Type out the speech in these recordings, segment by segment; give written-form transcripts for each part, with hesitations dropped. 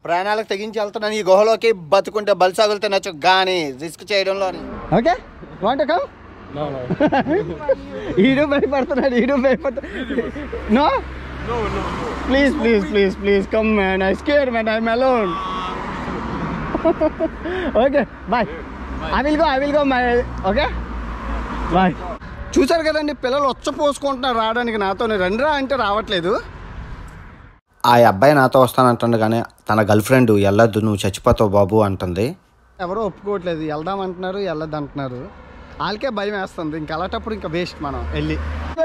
ప్రాణాలకు తెగించి వెళ్తున్నాను ఈ గుహలోకి. బతుకుంటే బలిసాగులు తినొచ్చు కానీ రిస్క్ చేయడంలో. Okay want come? ఈడు భయపడుతున్నాడు, ఈడు భయపడుతున్నాడు. No please please please please come man, I scare man, I'm alone. Okay bye, I will go my. Okay bye. చూసారు కదండి, పిల్లలు పోసుకుంటున్నారు రావడానికి నాతోనే. రండిరా అంటే రావట్లేదు. ఆ అబ్బాయి నాతో వస్తానంటుంది కానీ తన గర్ల్ ఫ్రెండ్ వెళ్ళొద్దు, నువ్వు చచ్చిపోతావు బాబు అంటుంది. ఎవరో ఒప్పుకోవట్లేదు, వెళ్దాం అంటున్నారు, వెళ్ళొద్దు అంటున్నారు. వాళ్ళకే భయం వేస్తుంది. ఇంకా అలాంటప్పుడు ఇంకా వేస్ట్ మనం వెళ్ళి.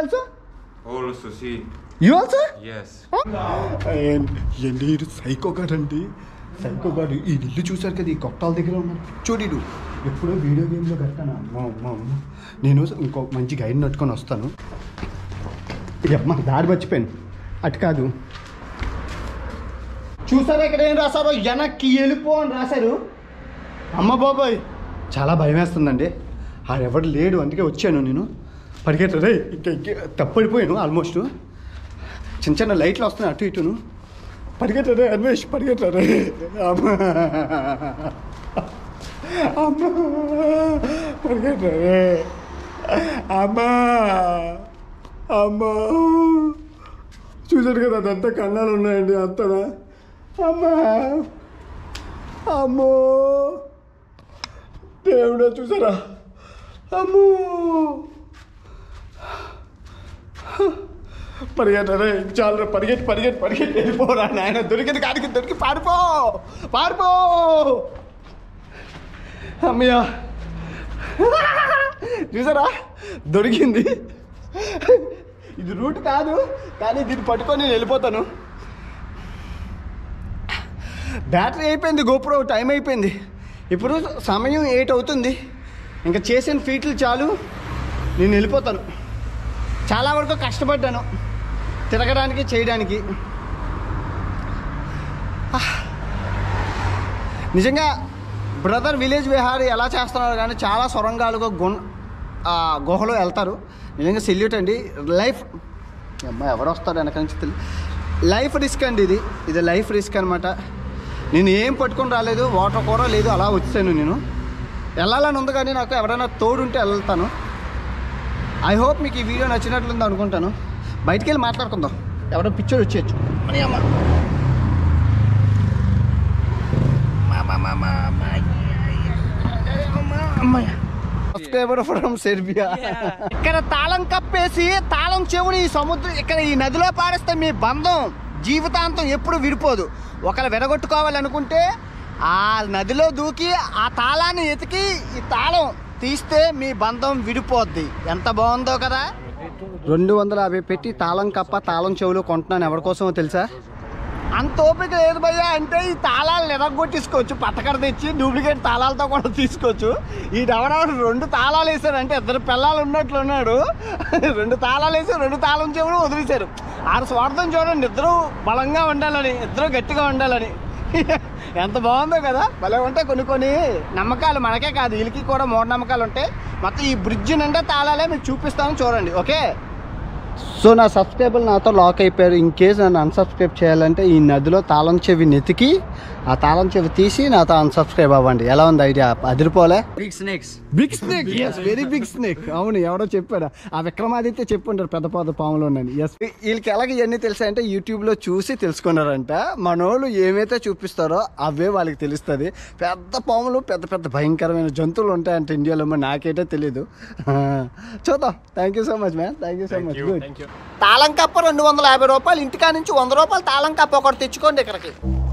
సైకో గాడండి, సైకో గాడు. ఈ ఇల్లు చూసారు కదా, ఈ కొట్టాల దగ్గర ఉన్నారు చూడు. ఎప్పుడో వీడియో గేమ్లో కట్టాను. నేను ఇంకో మంచి గైడ్ నట్టుకొని వస్తాను. అమ్మ దారి మర్చిపోయాను, అటు కాదు. చూసారా ఇక్కడ ఏం రాశారో, వెనక్కి వెళ్ళిపో అని రాశారు. అమ్మ బాబాయ్ చాలా భయం వేస్తుందండి. ఎవరు లేడు, అందుకే వచ్చాను నేను. పరిగెట్టరే, ఇంకా తప్పడిపోయాను ఆల్మోస్ట్. చిన్న చిన్న లైట్లు వస్తున్నాయి అటు ఇటును. పరిగెట్టరే అన్వేష్, పరిగెట్టరే. అమ్మ అమ్మ పరిగెట్టరే. అమ్మా అమ్మా చూసారు కదా, అదంతా కన్నాలు ఉన్నాయండి అంతనా. అమ్మా అమ్మో దేవుడా, చూసారా? అమ్మో పరిగెట్టరే, చాలా పరిగెట్టి పరిగెట్టి పరిగెట్టి వెళ్ళిపోరా నాయన. దొరికింది కాడికి దొరికి పారిపో పారిపో. అమ్మయ్యా చూసారా, దొరికింది. ఇది రూట్ కాదు కానీ దీన్ని పట్టుకొని నేను వెళ్ళిపోతాను. బ్యాటరీ అయిపోయింది, గోప్రో టైం అయిపోయింది. ఇప్పుడు సమయం 8 అవుతుంది. ఇంకా చేసిన ఫీట్లు చాలు, నేను వెళ్ళిపోతాను. చాలా వరకు కష్టపడ్డాను తిరగడానికి, చేయడానికి. నిజంగా బ్రదర్ విలేజ్ విహారీ ఎలా చేస్తున్నారు కానీ చాలా సొరంగాలుగా గుహలో వెళ్తారు. నిజంగా సెల్యూట్ అండి. లైఫ్ అమ్మాయి ఎవరు వస్తారు వెనక నుంచి తెలియదు. లైఫ్ రిస్క్ అండి, ఇది లైఫ్ రిస్క్ అనమాట. నేను ఏం పట్టుకొని రాలేదు, వాటర్ కూడా లేదు, అలా వచ్చాను. నేను వెళ్ళాలని ఉంది కానీ నాకు ఎవరైనా తోడుంటే వెళ్తాను. ఐ హోప్ మీకు ఈ వీడియో నచ్చినట్లుంది అనుకుంటాను. బయటికి వెళ్ళి మాట్లాడుకుందాం, ఎవరైనా పిక్చర్ వచ్చేయచ్చు. Subscriber from Serbia. ఇక్కడ తాళం కప్పేసి తాళం చెవుని ఈ సముద్రం ఇక్కడ ఈ నదిలో పారేస్తే మీ బంధం జీవితాంతం ఎప్పుడు విడిపోదు. ఒకళ్ళు విడగొట్టుకోవాలనుకుంటే ఆ నదిలో దూకి ఆ తాళాన్ని ఎతికి ఈ తాళం తీస్తే మీ బంధం విడిపోద్ది. ఎంత బాగుందో కదా. 250 పెట్టి తాళం కప్ప తాళం చెవులు కొంటున్నాను. ఎవరి కోసమో తెలుసా? అంత ఓపిక లేదు భయ్యా. అంటే ఈ తాళాలను ఎరగొట్టేసుకోవచ్చు, పట్టకర తెచ్చి డూప్లికేట్ తాళాలతో కూడా తీసుకోవచ్చు. ఈ ఎవరెవరు 2 తాళాలు వేసారంటే 2 పిల్లలు ఉన్నట్లున్నాడు. 2 తాళాలు వేసి 2 తాళం చెవులు వదిలేశారు. ఆరు స్వార్థం చూడండి, ఇద్దరు బలంగా ఉండాలని, ఇద్దరు గట్టిగా ఉండాలని. ఎంత బాగుందో కదా. భలే ఉంటాయి కొన్ని నమ్మకాలు. మనకే కాదు, వీళ్ళకి కూడా మూఢనమ్మకాలు ఉంటాయి. మొత్తం ఈ బ్రిడ్జ్ నిండా తాళాలే మీకు చూపిస్తాను చూడండి. ఓకే, సో నా సబ్స్క్రైబర్ నాతో లాక్ అయిపోయారు. ఇన్ కేస్ నన్ను అన్సబ్స్క్రైబ్ చేయాలంటే ఈ నదిలో తాళం చెవి నెతికి ఆ తాళం చెవి తీసి నాతో అన్సబ్స్క్రైబ్ అవ్వండి. ఎలా ఉంది ఐడియా? అదిరిపోలే. Big snake yes, very big snake. అవును, ఎవడో చెప్పాడు. ఆ విక్రమాదిత్య చెప్పుంటారు పెద్ద పెద్ద పాములు ఉన్నాయని. ఎస్, వీళ్ళకి ఎలాగ ఇవన్నీ తెలుసాయంటే యూట్యూబ్లో చూసి తెలుసుకున్నారంట. మనోళ్ళు ఏమైతే చూపిస్తారో అవే వాళ్ళకి తెలుస్తుంది. పెద్ద పాములు, పెద్ద పెద్ద భయంకరమైన జంతువులు ఉంటాయంటే ఇండియాలో. మరి నాకైతే తెలీదు. చూద్దాం. Thank you so much man, thank you so much. Good. తాళం కప్ప 250 రూపాయలు. ఇంటికా నుంచి 100 రూపాయలు తాళం కప్ప ఒకటి తెచ్చుకోండి ఇక్కడికి.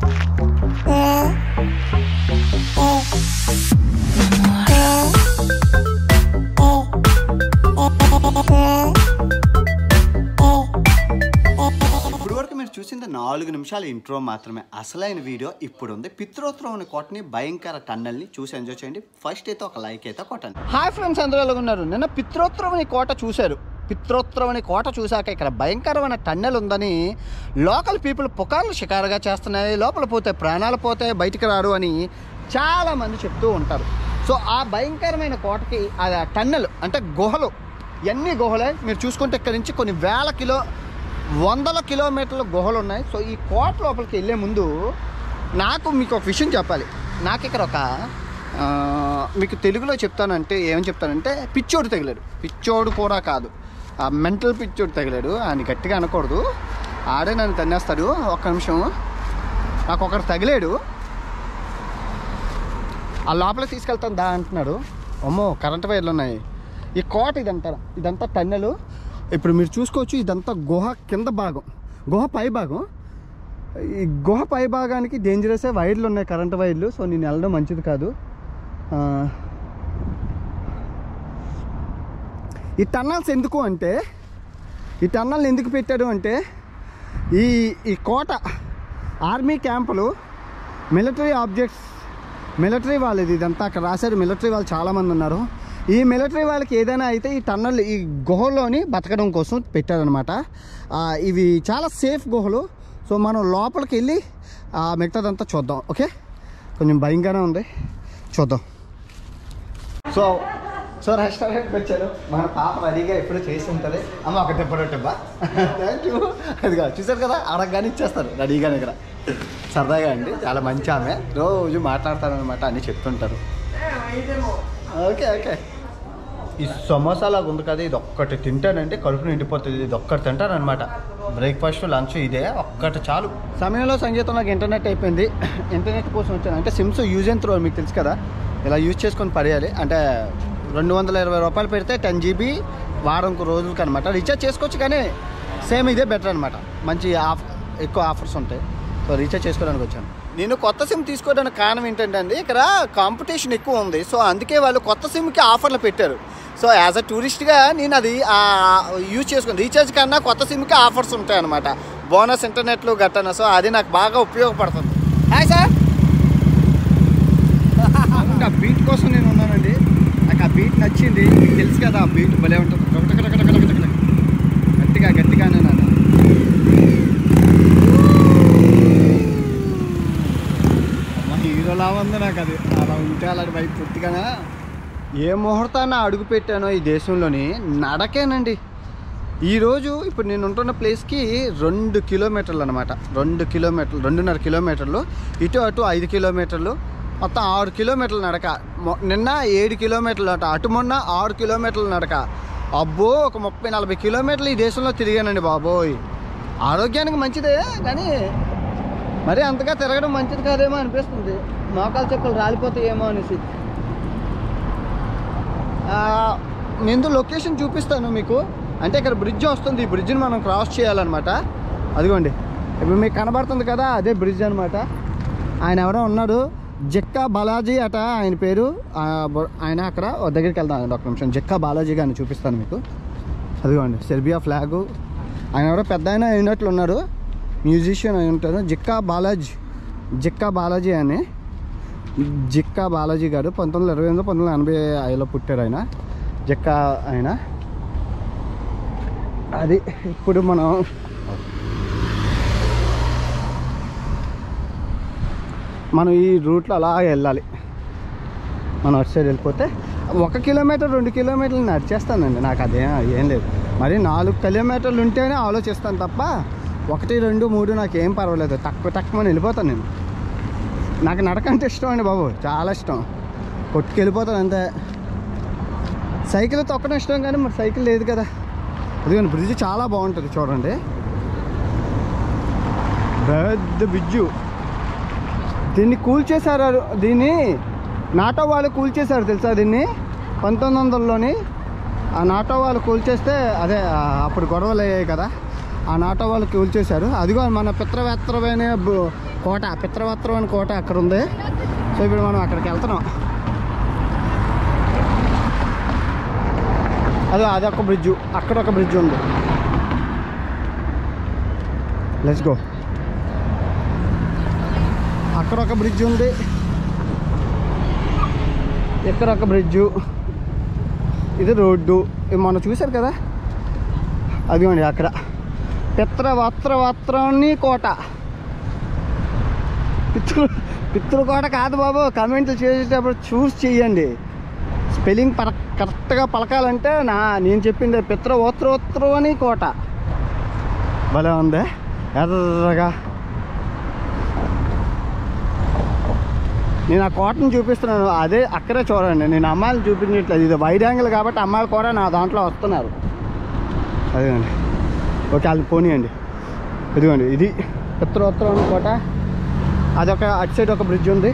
ఇప్పుడు వరకు మీరు చూసింది 4 నిమిషాల ఇంట్రో మాత్రమే. అసలైన వీడియో ఇప్పుడు ఉంది. పిత్రోత్సవం కోటని, భయంకర టన్నెల్ని చూసి ఎంజాయ్ చేయండి. ఫస్ట్ అయితే ఒక లైక్ అయితే కొట్టండి. హాయ్ ఫ్రెండ్స్, అందరూ ఎలా ఉన్నారు? నిన్న పిత్రోత్సవం కోట చూశారు. పిత్రోత్సవం కోట చూశాక ఇక్కడ భయంకరమైన టన్నెల్ ఉందని లోకల్ పీపుల్ పుకార్లు షికారుగా చేస్తున్నాయి. లోపల పోతే ప్రాణాలు పోతాయి, బయటికి రారు అని చాలామంది చెప్తూ ఉంటారు. సో ఆ భయంకరమైన కోటకి ఆ టన్నెల్ అంటే గుహలు, ఎన్ని గుహలే మీరు చూసుకుంటే ఇక్కడ నుంచి కొన్ని వందల కిలోమీటర్ల గుహలు ఉన్నాయి. సో ఈ కోట లోపలికి వెళ్ళే ముందు నాకు మీకు ఒక విషయం చెప్పాలి. నాకు ఇక్కడ ఒక మీకు తెలుగులో చెప్తానంటే ఏమని చెప్తానంటే పిచ్చోడు తగిలాడు. పిచ్చోడు కూడా కాదు, మెంటల్ పిచ్చోడు తగిలాడు అని గట్టిగా అనకూడదు. ఆడే నన్ను తన్నేస్తాడు. ఒక్క నిమిషం, నాకు ఒకరు తగిలాడు, ఆ లోపలికి తీసుకెళ్తాను దా అంటున్నాడు. అమ్మో కరెంట్ వైర్లు ఉన్నాయి. ఈ కోట ఇదంతా టన్నెలు. ఇప్పుడు మీరు చూసుకోవచ్చు, ఇదంతా గుహ కింద భాగం, గుహ పై భాగం. ఈ గుహ పై భాగానికి డేంజరస్ వైర్లు ఉన్నాయి, కరెంట్ వైర్లు. సో నేను వెళ్ళడం మంచిది కాదు. ఈ టన్నల్స్ ఎందుకు అంటే, ఈ టన్నల్ని ఎందుకు పెట్టాడు అంటే, ఈ కోట ఆర్మీ క్యాంపులు, మిలిటరీ ఆబ్జెక్ట్స్, మిలిటరీ వాళ్ళది ఇదంతా అక్కడ రాశారు. మిలిటరీ వాళ్ళు చాలామంది ఉన్నారు. ఈ మిలిటరీ వాళ్ళకి ఏదైనా అయితే ఈ టన్నల్, ఈ గుహలోని బతకడం కోసం పెట్టారనమాట. ఇవి చాలా సేఫ్ గుహలు. సో మనం లోపలికి వెళ్ళి మిగతాదంతా చూద్దాం. ఓకే, కొంచెం భయంగానే ఉంది, చూద్దాం. సో రెస్టారెంట్కి వచ్చాను. మన పాప రెడీగా ఎప్పుడు చేసి ఉంటుంది. అమ్మ ఒక దెబ్బరొట్టబ్బా, థ్యాంక్ యూ. అది కాదు, చూసారు కదా, అడగగానే ఇచ్చేస్తారు రెడీగానే. ఇక్కడ సరదాగా అండి, చాలా మంచి ఆమె, రోజు మాట్లాడతారనమాట, అన్నీ చెప్తుంటారు. Okay okay. ఈ సమోసాలాగా ఉంది కదా, ఇది ఒక్కటి తింటానంటే కడుపు నిండిపోతుంది. ఇది ఒక్కటి తింటానమాట. బ్రేక్ఫాస్ట్ లంచ్ ఇదే ఒక్కటి చాలు. సమయంలో సంగీతం నాకు ఇంటర్నెట్ అయిపోయింది. ఇంటర్నెట్ కోసం వచ్చాను. అంటే సిమ్స్ యూజ్ అండ్ త్రో, మీకు తెలుసు కదా, ఇలా యూజ్ చేసుకొని పడేయాలి. అంటే 220 రూపాయలు పెడితే 10 GB వారంకు రోజులకి అనమాట రీఛార్జ్ చేసుకోవచ్చు. కానీ సేమ్ ఇదే బెటర్ అనమాట, మంచి ఎక్కువ ఆఫర్స్ ఉంటాయి. సో రీఛార్జ్ చేసుకోవడానికి వచ్చాను. నేను కొత్త సిమ్ తీసుకోవడానికి కారణం ఏంటంటే అండి, ఇక్కడ కాంపిటీషన్ ఎక్కువ ఉంది. సో అందుకే వాళ్ళు కొత్త సిమ్కి ఆఫర్లు పెట్టారు. సో యాజ్ అ టూరిస్ట్గా నేను అది యూజ్ చేసుకుని, రీఛార్జ్ కన్నా కొత్త సిమ్కి ఆఫర్స్ ఉంటాయి అనమాట, బోనస్ ఇంటర్నెట్లు గట్టన. సో అది నాకు బాగా ఉపయోగపడుతుంది. Hi sir. ఆ బీట్ కోసం నేను ఉన్నానండి. నాకు ఆ బీట్ నచ్చింది, మీకు తెలుసు కదా, ఆ బీట్ భలే ఉంటుంది. గట్టిగానే నాన్న. హీరోలా ఉంది నాకు అది. అలా ఉంటే అలాంటి బైక్ పూర్తిగానే. ఏ ముహూర్తాన్ని అడుగు పెట్టానో ఈ దేశంలోని నడకేనండి. ఈరోజు ఇప్పుడు నేను ఉంటున్న ప్లేస్కి 2 కిలోమీటర్లు అనమాట. 2.5 కిలోమీటర్లు, ఇటు అటు 5 కిలోమీటర్లు, మొత్తం 6 కిలోమీటర్లు నడక. నిన్న 7 కిలోమీటర్లు అట, అటు మొన్న 6 కిలోమీటర్లు నడక. అబ్బో, ఒక 30-40 కిలోమీటర్లు ఈ దేశంలో తిరిగానండి బాబోయ్. ఆరోగ్యానికి మంచిదే, కానీ మరి అంతగా తిరగడం మంచిది కాదేమో అనిపిస్తుంది. మోకాలు చెప్పులు రాలిపోతాయేమో అనేసి. నేను లొకేషన్ చూపిస్తాను మీకు. అంటే ఇక్కడ బ్రిడ్జ్ వస్తుంది, ఈ బ్రిడ్జ్ని మనం క్రాస్ చేయాలన్నమాట. అదిగోండి ఇప్పుడు మీకు కనబడుతుంది కదా, అదే బ్రిడ్జ్ అనమాట. ఆయన ఎవరో ఉన్నాడు, జక్కా బాలాజీ అట ఆయన పేరు. ఆయన అక్కడ దగ్గరికి వెళ్తాను ఒక నిమిషం. జక్కా బాలాజీ గారిని చూపిస్తాను మీకు. అదిగోండి సెర్బియా ఫ్లాగు. ఆయన ఎవరో పెద్ద ఆయన అయినట్లు ఉన్నారు, మ్యూజిషియన్ అయి ఉంటారు. జక్కా బాలాజీ అని, జక్కా బాలాజీ గారు 1928 1985లో పుట్టారు ఆయన. జక్కా ఆయన అది. ఇప్పుడు మనం ఈ రూట్లో అలా వెళ్ళాలి. మనం అటు సైడ్ వెళ్ళిపోతే 1 కిలోమీటర్ 2 కిలోమీటర్లు నడిచేస్తానండి. నాకు ఏం లేదు. మరి 4 కిలోమీటర్లు ఉంటేనే ఆలోచిస్తాను తప్ప 1, 2, 3 నాకు ఏం పర్వాలేదు. తక్కువ వెళ్ళిపోతాను నేను. నాకు నడకంటే ఇష్టం అండి బాబు, చాలా ఇష్టం. కొట్టుకెళ్ళిపోతాను అంతే. సైకిల్ తొక్కడం ఇష్టం, కానీ మరి సైకిల్ లేదు కదా. అదిగోండి బ్రిడ్జ్ చాలా బాగుంటుంది చూడండి, పెద్ద బ్రిడ్జు. దీన్ని కూల్చేశారు, దీన్ని నాటో వాళ్ళు కూల్చేశారు తెలుసా దీన్ని 1900లోని. ఆ నాటో వాళ్ళు కూల్చేస్తే అదే అప్పుడు గొడవలు అయ్యాయి కదా, ఆ నాటో వాళ్ళు కూల్చేశారు. అదిగో మన పిత్రవేత్రమైన కోట, పిత్రవేత్రమైన కోట అక్కడ ఉంది. సో ఇప్పుడు మనం అక్కడికి వెళ్తున్నాం. అదొక బ్రిడ్జు, అక్కడ ఒక బ్రిడ్జ్ ఉంది. Let's go. అక్కడ ఒక బ్రిడ్జ్ ఉంది, ఇక్కడ ఒక బ్రిడ్జు, ఇది రోడ్డు. మనం చూశారు కదా, అదిగోండి అక్కడ పిత్రవస్త్రవస్త్రాన్ని కోట. పితృకోట కాదు బాబు. కామెంట్లు చేసేటప్పుడు చూసి చెయ్యండి. స్పెల్లింగ్ కరెక్ట్గా పలకాలంటే నేను చెప్పింది పిత్రవస్త్రోత్రవని కోట. భలే ఉంది ఎర్రగా. నేను ఆ కోటను చూపిస్తున్నాను, అదే అక్కడే చూడండి. నేను అమ్మాయిలు చూపించట్లేదు, ఇది వైడ్ యాంగిల్ కాబట్టి అమ్మాయిలు కూడా నా దాంట్లో వస్తున్నారు. అదేండి. ఓకే, అది పోనీయండి. ఇదిగోండి, ఇది పిత్రోత్తరం కోట. అదొక అటు సైడ్ ఒక బ్రిడ్జ్ ఉంది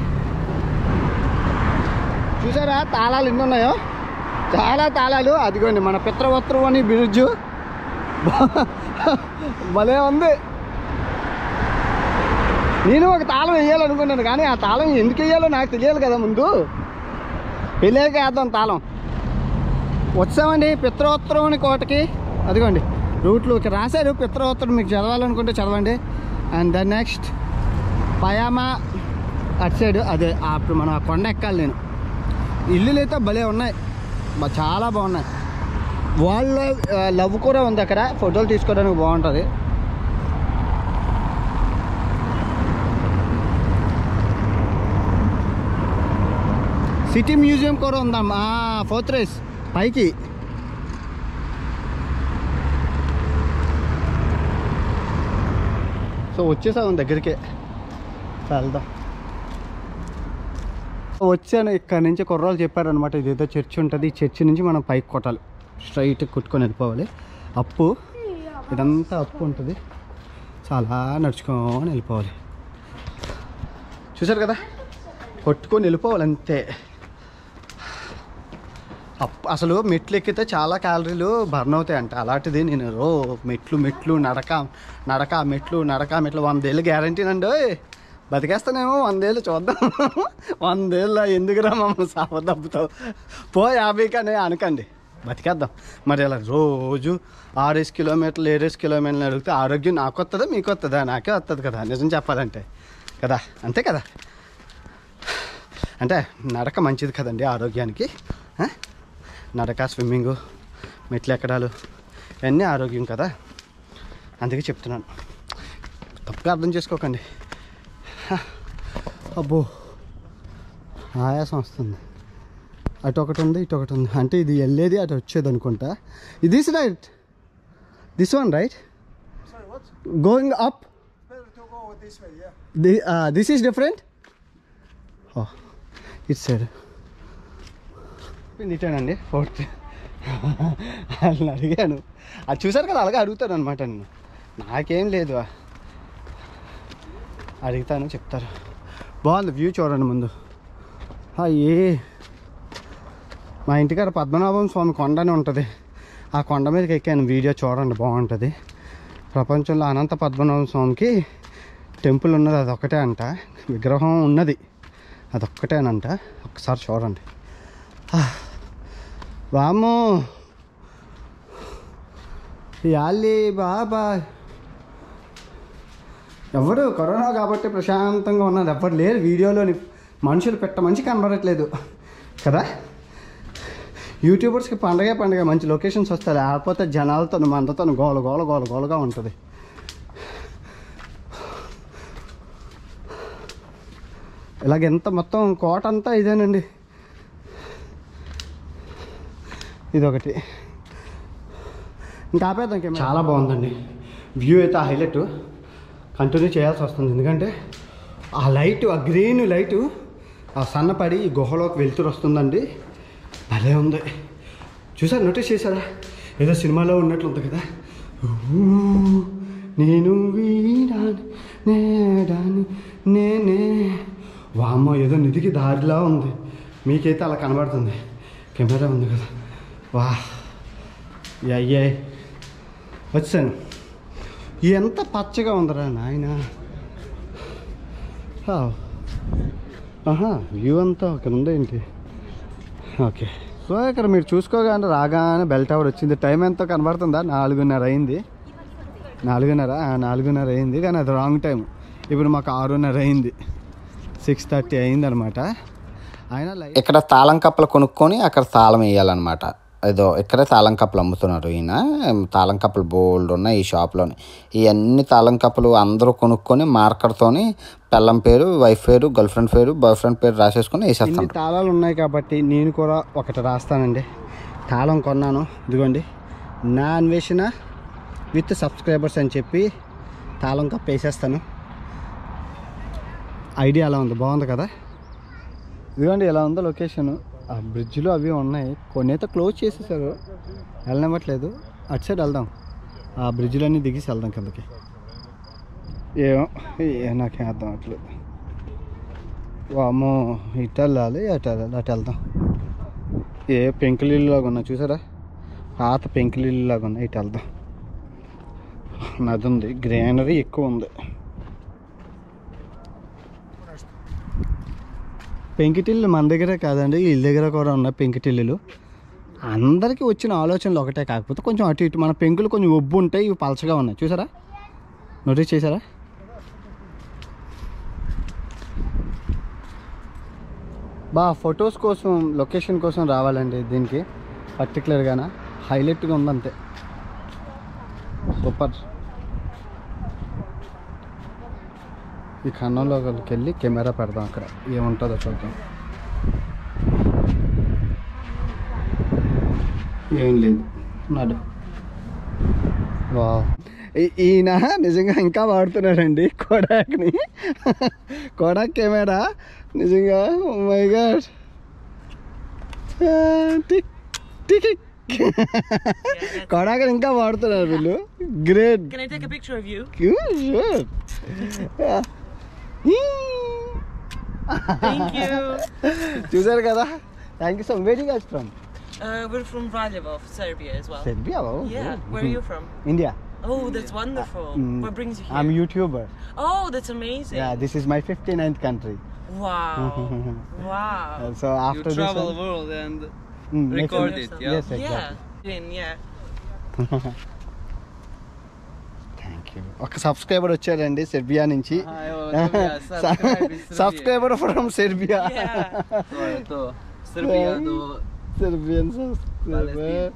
చూసారా. తాళాలు ఎన్ని ఉన్నాయో, చాలా తాళాలు. అదిగోండి మన పిత్రోత్తరం అని బ్రిడ్జ్ భలే ఉంది. నేను ఒక తాళం వేయాలనుకున్నాను, కానీ ఆ తాళం ఎందుకు వేయాలో నాకు తెలియాలి కదా. ముందు వెళ్ళాక వేద్దాం తాళం. వచ్చామండి పిత్రోత్తరం కోటకి. అదిగోండి రూట్లు రాశారు పిత్రోత్తరం, మీకు చదవాలనుకుంటే చదవండి. అండ్ దెన్ నెక్స్ట్ పయామా అటు సైడ్, అదే అప్పుడు మనం ఆ కొండ ఎక్కాలి. నేను ఇల్లులు అయితే భలే ఉన్నాయి, చాలా బాగున్నాయి. వాళ్ళ లవ్ కూడా ఉంది అక్కడ, ఫోటోలు తీసుకోవడానికి బాగుంటుంది. సిటీ మ్యూజియం కూడా ఉందమ్మా ఫోర్ట్రెస్ పైకి. సో వచ్చేసాం దగ్గరికే, వెళ్దాం. వచ్చాను, ఇక్కడ నుంచి కుర్రాలు చెప్పారనమాట ఇదేదో చర్చ్ ఉంటుంది, ఈ చర్చి నుంచి మనం పైకి కొట్టాలి, స్ట్రైట్ కొట్టుకొని వెళ్ళిపోవాలి. అప్పు ఇదంతా అప్పు ఉంటుంది, చాలా నడుచుకొని వెళ్ళిపోవాలి. చూసారు కదా, కొట్టుకొని వెళ్ళిపోవాలి అంతే. అసలు మెట్లు ఎక్కితే చాలా క్యాలరీలు బర్న్ అవుతాయి అంట. అలాంటిది నేను మెట్లు నడక మెట్లు 100 ఏళ్ళు గ్యారంటీనండి. బతికేస్తానేమో 100 ఏళ్ళు, చూద్దాం. 100 ఏళ్ళు ఎందుకురా మమ్మల్ని సావదబ్బుతావు, పో 50 కానీ అనకండి, బతికేద్దాం. మరి ఇలా రోజు 6 కిలోమీటర్లు 7 కిలోమీటర్లు అడిగితే ఆరోగ్యం నాకు వస్తుందా మీకు వస్తుందా? నాకే వస్తుంది కదా, నిజం చెప్పాలంటే కదా, అంతే కదా. అంటే నడక మంచిది కదండి ఆరోగ్యానికి. నడక, స్విమ్మింగు, మెట్లు ఎక్కడాలు ఇవన్నీ ఆరోగ్యం కదా, అందుకే చెప్తున్నాను, తప్పుగా అర్థం చేసుకోకండి. అబ్బో ఆయాసం వస్తుంది. అటు ఒకటి ఉంది, ఇటు ఒకటి ఉంది. అంటే ఇది వెళ్ళేది అటు వచ్చేది అనుకుంటా. This right, this one right, going up, this is different. It's side ఇటానండి ఫోర్త్. వాళ్ళని అడిగాను, అది చూసారు కదా, అలాగే అడుగుతాను అనమాట. నేను నాకేం లేదు, అడుగుతాను చెప్తారు. బాగుంది వ్యూ, చూడండి ముందు. మా ఇంటికాడ పద్మనాభం స్వామి కొండ అని ఉంటుంది, ఆ కొండ మీదకి ఎక్కాను. వీడియో చూడండి, బాగుంటుంది. ప్రపంచంలో అనంత పద్మనాభం స్వామికి టెంపుల్ ఉన్నది అదొక్కటే అంట, విగ్రహం ఉన్నది అదొక్కటేనంట. ఒకసారి చూడండి. వామ్మో యాలి బాబా. ఎవరు కరోనా కాబట్టి ప్రశాంతంగా ఉన్నది, ఎవరు లేరు వీడియోలోని. మనుషులు మంచి కనబడట్లేదు కదా. యూట్యూబర్స్కి పండగ మంచి లొకేషన్స్ వస్తాయి, లేకపోతే జనాలతో మందతో గోలగా ఉంటుంది. ఇలాగెంత మొత్తం కోట అంతా ఇదేనండి. ఇదొకటి, ఇంకా ఆపేద్దాం. చాలా బాగుందండి వ్యూ అయితే, ఆ హైలైట్ కంటిన్యూ చేయాల్సి వస్తుంది. ఎందుకంటే ఆ లైటు, ఆ గ్రీన్ లైటు ఆ సన్నపడి ఈ గుహలోకి వెళ్తురు వస్తుందండి, భలే ఉంది. చూసారు, నోటీస్ చేశారా? ఏదో సినిమాలో ఉన్నట్లు ఉంది కదా. నేను వీడాని నేనే. వామ్మో, ఏదో నిధికి దారిలా ఉంది. మీకైతే అలా కనబడుతుంది, కెమెరా ఉంది కదా. వా అయ్యాయి వచ్చాను. ఎంత పచ్చగా ఉందరా నాయన. వ్యూ అంతా ఇక్కడ ఉందేంటి. ఓకే, సో ఇక్కడ మీరు చూసుకోగానే రాగానే బెల్ టవర్ వచ్చింది. టైం ఎంతో కనబడుతుందా? 4:30 అయింది. 4:30 అయింది, కానీ అది రాంగ్ టైం. ఇప్పుడు మాకు 6:30 అయింది, 6:30 అయింది అనమాట. అయినా ఇక్కడ తాళం కప్పలు కొనుక్కొని అక్కడ తాళం వేయాలన్నమాట. ఏదో ఇక్కడే తాళం కప్పలు అమ్ముతున్నారు ఈయన. తాళం కప్పలు బోల్డ్ ఉన్నాయి ఈ షాప్లోని. ఇవన్నీ తాళం కప్పలు అందరూ కొనుక్కొని మార్కర్తోని పెళ్ళం పేరు, వైఫ్ పేరు, గర్ల్ ఫ్రెండ్ పేరు, బాయ్ ఫ్రెండ్ పేరు రాసేసుకొని వేసేస్తాను. తాళాలు ఉన్నాయి కాబట్టి నేను కూడా ఒకటి రాస్తానండి. తాళం కొన్నాను, ఇదిగోండి, నా అన్వేషణ విత్ సబ్స్క్రైబర్స్ అని చెప్పి తాళం కప్ప వేసేస్తాను. ఐడియా అలా ఉంది, బాగుంది కదా. ఇదిగోండి ఇలా ఉందో లొకేషన్. ఆ బ్రిడ్జ్లో అవి ఉన్నాయి, కొన్ని అయితే క్లోజ్ చేసేసారు, వెళ్ళనివ్వట్లేదు. అటు సైడ్ వెళ్దాం, ఆ బ్రిడ్జ్లన్నీ దిగేసి వెళ్దాం కిందకి. ఏమో నాకేం అర్థం అవ్వట్లేదు. వామ్మో, ఇటు వెళ్ళాలి అటు వెళ్ళాలి, అటు వెళ్దాం. ఏ పెంకులిల్లు లాగా ఉన్నాయి చూసారా, పాత పెంకులిల్లు లాగా ఉన్నాయి. ఇటు వెళ్దాం. నది ఉంది, గ్రీనరీ ఎక్కువ ఉంది. పెంకుటిల్లు మన దగ్గరే కాదండి, వీళ్ళ దగ్గర కూడా ఉన్నాయి పెంకుటిల్లులు. అందరికీ వచ్చిన ఆలోచనలు ఒకటే, కాకపోతే కొంచెం అటు ఇటు. మన పెంకులు కొంచెం ఒబ్బు ఉంటాయి, ఇవి పలచగా ఉన్నాయి చూసారా, నోటీస్ చేశారా? ఫొటోస్ కోసం, లొకేషన్ కోసం రావాలండి దీనికి పర్టికులర్గానా. హైలైట్గా ఉందంతే, సూపర్. ఈ ఖన్నంలోకి వెళ్ళి కెమెరా పెడదాం, అక్కడ ఏముంటుందో చూద్దాం. ఏం లేదు, నాడు. వా, ఈయన నిజంగా ఇంకా వాడుతున్నారండి కోడాక్ని. కోడాక్ కెమెరా నిజంగా. ఓ మై గాడ్. కోడాక్ ఇంకా వాడుతున్నారు వీళ్ళు. Great. Can I take a picture of you? Sure. Thank you. చూసారు కదా, thank you so much. Very guys from We're from Valjevo, Serbia as well. Serbia. Yeah. Where are you from? India. Oh, that's wonderful. What brings you here? I'm a YouTuber. Oh, that's amazing. Yeah, this is my 59th country. Wow. Wow. So after You this travel the world and next record time- it, yeah? Yes, exactly. Yeah. Thank you. ఒక subscriber వచ్చారండి Serbia నుంచి. Subscribe subscriber from Serbia. Serbia do Serbian subscriber.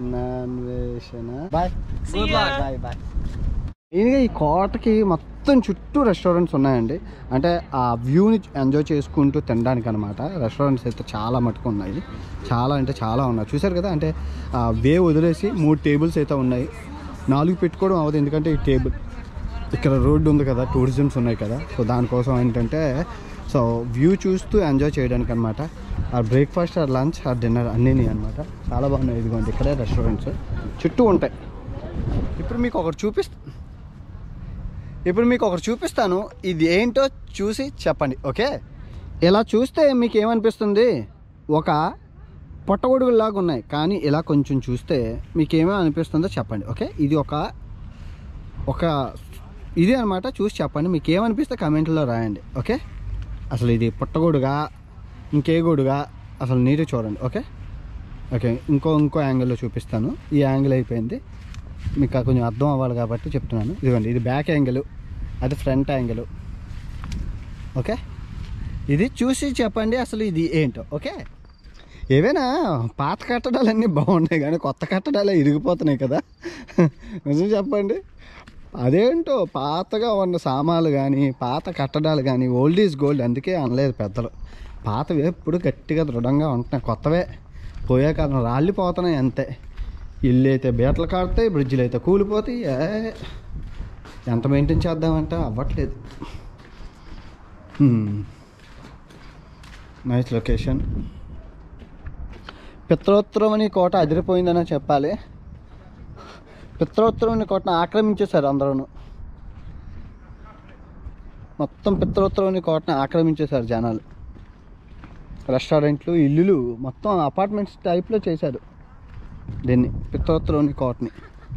Bye. See ya. Bye bye. ఈయనగా ఈ కోటకి మొత్తం చుట్టూ restaurants ఉన్నాయండి. అంటే ఆ వ్యూని ఎంజాయ్ చేసుకుంటూ తినడానికి అనమాట. రెస్టారెంట్స్ అయితే చాలా మటుకు ఉన్నాయి, చాలా అంటే చాలా ఉన్నాయి. చూసారు కదా, అంటే వే వదిలేసి 3 టేబుల్స్ అయితే ఉన్నాయి. 4 పెట్టుకోవడం అవ్వదు, ఎందుకంటే ఈ టేబుల్ ఇక్కడ రోడ్డు ఉంది కదా, టూరిజమ్స్ ఉన్నాయి కదా. సో దానికోసం ఏంటంటే, సో వ్యూ చూస్తూ ఎంజాయ్ చేయడానికి అనమాట. ఆ బ్రేక్ఫాస్ట్, ఆ లంచ్, ఆ డిన్నర్ అన్నీ అనమాట. చాలా బాగున్నాయి. ఇదిగోండి ఇక్కడే రెస్టారెంట్స్ చుట్టూ ఉంటాయి. ఇప్పుడు మీకు ఒకటి చూపిస్తాను. ఇది ఏంటో చూసి చెప్పండి, ఓకే? ఇలా చూస్తే మీకు ఏమనిపిస్తుంది? ఒక పొట్టగొడుగులాగా ఉన్నాయి, కానీ ఇలా కొంచెం చూస్తే మీకు ఏమేమి అనిపిస్తుందో చెప్పండి, ఓకే? ఇది ఒక ఇది అనమాట. చూసి చెప్పండి, మీకు ఏమనిపిస్తే కమెంట్లో రాయండి, ఓకే? అసలు ఇది పుట్టగొడుగా, ఇంకే గొడుగా, అసలు నీరు చూడండి, ఓకే? ఓకే, ఇంకో యాంగిల్లో చూపిస్తాను. ఈ యాంగిల్ అయిపోయింది, మీకు కొంచెం అర్థం అవ్వాలి కాబట్టి చెప్తున్నాను. ఇదిగోండి, ఇది బ్యాక్ యాంగిల్, అది ఫ్రంట్ యాంగిల్, ఓకే? ఇది చూసి చెప్పండి అసలు ఇది ఏంటో, ఓకే? ఏవైనా పాత కట్టడాలన్నీ బాగున్నాయి, కానీ కొత్త కట్టడాలే ఇరిగిపోతున్నాయి కదా. నిజం చెప్పండి, అదేంటో పాతగా ఉన్న సామాన్లు కానీ, పాత కట్టడాలు కానీ, ఓల్డ్ ఈజ్ గోల్డ్. అందుకే అనలేదు పెద్దలు. పాతవి ఎప్పుడు గట్టిగా దృఢంగా ఉంటున్నాయి, కొత్తవే పోయే కాలం రాలిపోతున్నాయి అంతే. ఇల్లు అయితే బీటలు కాడతాయి, బ్రిడ్జిలు అయితే కూలిపోతాయి. ఎంత మెయింటైన్ చేద్దామంటే అవ్వట్లేదు. Nice location. పిత్రోత్తరమని కోట అదిరిపోయిందనే చెప్పాలి. పిత్రోత్తరమని కోటను ఆక్రమించేశారు అందరూ. మొత్తం పిత్రోత్తరమని కోటను ఆక్రమించేశారు జనాలు. రెస్టారెంట్లు, ఇల్లులు, మొత్తం అపార్ట్మెంట్స్ టైప్లో చేశారు దీన్ని, పిత్రోత్తరమని కోటని.